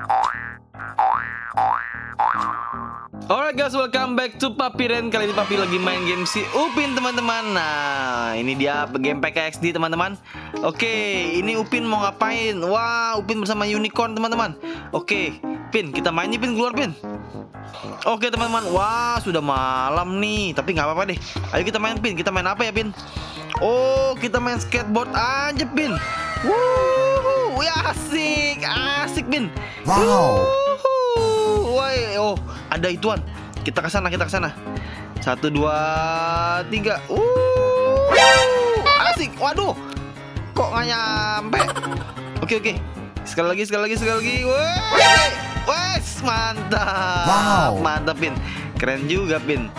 Alright guys, welcome back to Papi Ren. Kali ini Papi lagi main game si Upin teman-teman. Nah, ini dia game PKXD teman-teman. Oke, ini Upin mau ngapain? Wah, Upin bersama unicorn teman-teman. Oke, Pin, kita main nih Pin, keluar Pin. Oke teman-teman, wah sudah malam nih. Tapi nggak apa-apa deh. Ayo kita main Pin. Kita main apa ya Pin? Oh, kita main skateboard aja Pin. Wuh, ya asik, asik Pin. Wow. Woi, oh ada ituan. Kita ke sana, kita ke sana. 1, 2, 3. Asik. Waduh, kok nggak nyampe? Oke. Sekali lagi. Wes, mantap. Wow. Mantap Pin. Keren juga Pin.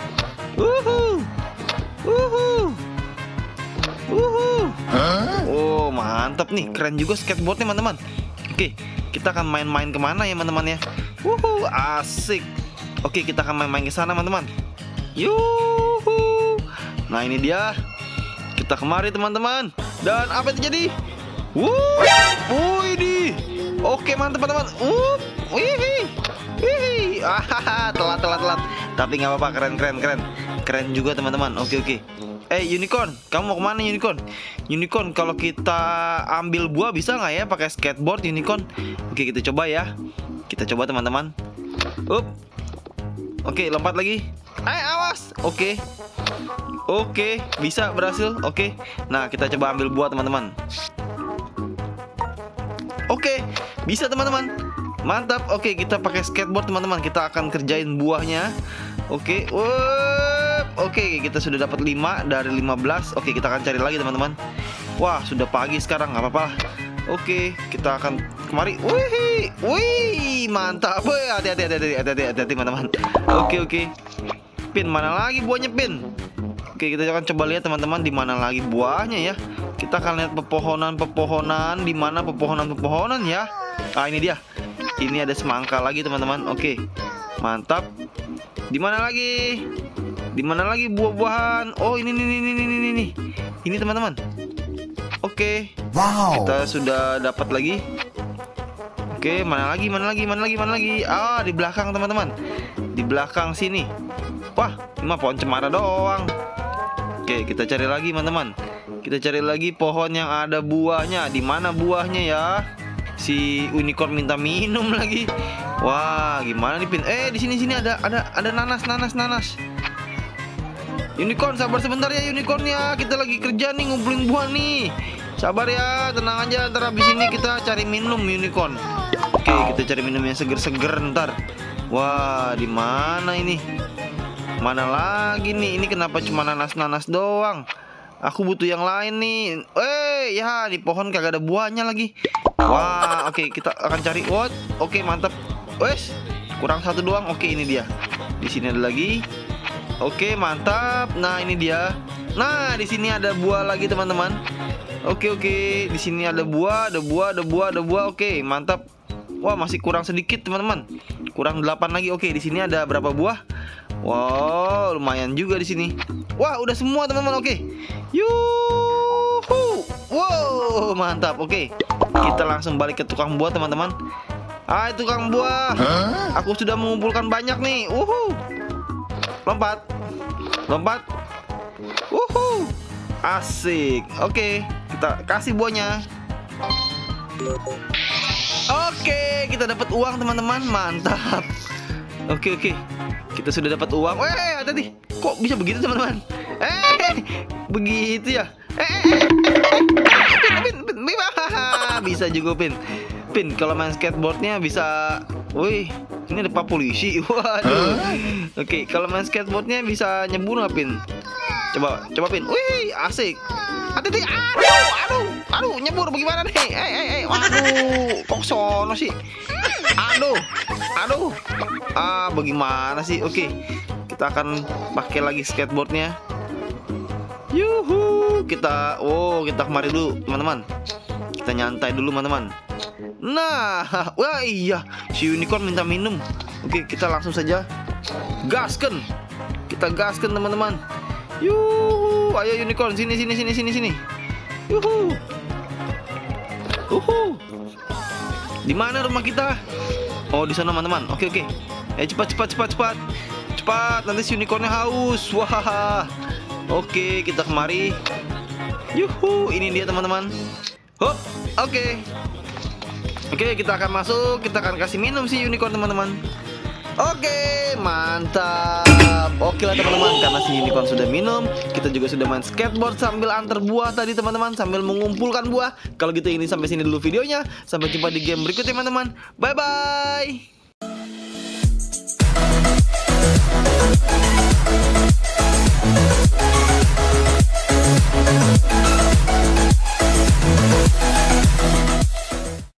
Oh, mantap nih. Keren juga skateboardnya teman-teman. Oke, kita akan main-main kemana ya teman-teman ya? Asik. Oke, kita akan main-main ke sana teman-teman. Yuhu. Nah, ini dia. Kita kemari teman-teman. Dan apa yang terjadi? Ini. Oke, mantap teman-teman. Telat. Tapi nggak apa-apa, keren juga teman-teman. Oke. Unicorn, kamu mau kemana Unicorn? Unicorn, kalau kita ambil buah bisa nggak ya pakai skateboard Unicorn? Oke, kita coba ya. Kita coba teman-teman. Oke, lompat lagi. Awas. Oke, bisa, berhasil. Oke, nah kita coba ambil buah teman-teman. Oke, bisa teman-teman. Mantap. Oke, kita pakai skateboard teman-teman. Kita akan kerjain buahnya. Oke. Oke, kita sudah dapat 5 dari 15. Oke, kita akan cari lagi teman-teman. Wah, sudah pagi sekarang, nggak apa-apa. Oke, kita akan kemari. Wih, mantap. Hati-hati teman-teman. Oke. Pin, mana lagi buahnya Pin? Oke, kita akan coba lihat teman-teman di mana lagi buahnya ya. Kita akan lihat pepohonan. Di mana pepohonan ya? Ini dia. Ini ada semangka lagi teman-teman. Oke, mantap. Di mana lagi? Di mana lagi buah-buahan? Oh, ini. Ini teman-teman. Oke. Wow. Kita sudah dapat lagi. Oke, mana lagi? Ah, di belakang teman-teman. Di belakang sini. Wah, ini mah pohon cemara doang. Oke, kita cari lagi teman-teman. Kita cari lagi pohon yang ada buahnya. Di mana buahnya ya? Si unicorn minta minum lagi. Wah, gimana nih Pin? Di sini ada nanas. Unicorn, sabar sebentar ya unicorn ya. Kita lagi kerja nih, ngumpulin buah nih. Sabar ya, tenang aja. Ntar habis ini kita cari minum unicorn. Oke, kita cari minum yang seger-seger ntar. Wah, di mana ini? Mana lagi nih? Ini kenapa cuma nanas doang? Aku butuh yang lain nih. Ya di pohon kagak ada buahnya lagi. Wah, oke, kita akan cari. Oke, mantap. Wes, kurang 1 doang. Oke, ini dia. Di sini ada lagi. Oke, mantap. Nah, ini dia. Nah, di sini ada buah lagi teman-teman. Oke. Di sini ada buah. Oke, mantap. Wah, masih kurang sedikit teman-teman. Kurang 8 lagi. Oke, di sini ada berapa buah? Wow, lumayan juga di sini. Wah, udah semua teman-teman. Oke. Yuhu. Wow, mantap. Oke. Kita langsung balik ke tukang buah teman-teman. Tukang buah. Aku sudah mengumpulkan banyak nih. Lompat. Asik. Oke, kita kasih buahnya. Oke, kita dapat uang teman-teman. Mantap. Oke. Kita sudah dapat uang. Hati-hati. Kok bisa begitu teman-teman? Begitu ya. Pin. Bisa juga Pin. Pin, kalau main skateboardnya bisa. Wih, ini ada pak polisi. Waduh. Oke, kalau main skateboardnya bisa nyebur nggak Pin? Coba Pin. Wih, asik. Hati-hati. Aduh, nyebur bagaimana nih? Waduh, kok sono sih? Aduh. Bagaimana sih? Oke, kita akan pakai lagi skateboardnya. Yuhu, kita kemari dulu teman-teman. Kita nyantai dulu teman-teman. Nah, wah iya, si unicorn minta minum. Oke, kita langsung saja gaskan. Kita gaskan teman-teman. Yuhu, ayo unicorn sini. Yuhu. Di mana rumah kita? Oh, di sana teman-teman. Oke. Cepat. Cepat, nanti si unicornnya haus. Wah. Oke, kita kemari. Yuhu, ini dia teman-teman. Hop, oke, kita akan masuk. Kita akan kasih minum si unicorn teman-teman. Oke, mantap. Oke lah teman-teman, karena si unicorn sudah minum, kita juga sudah main skateboard sambil antar buah tadi teman-teman, sambil mengumpulkan buah. Kalau gitu ini sampai sini dulu videonya. Sampai jumpa di game berikutnya teman-teman. Bye bye.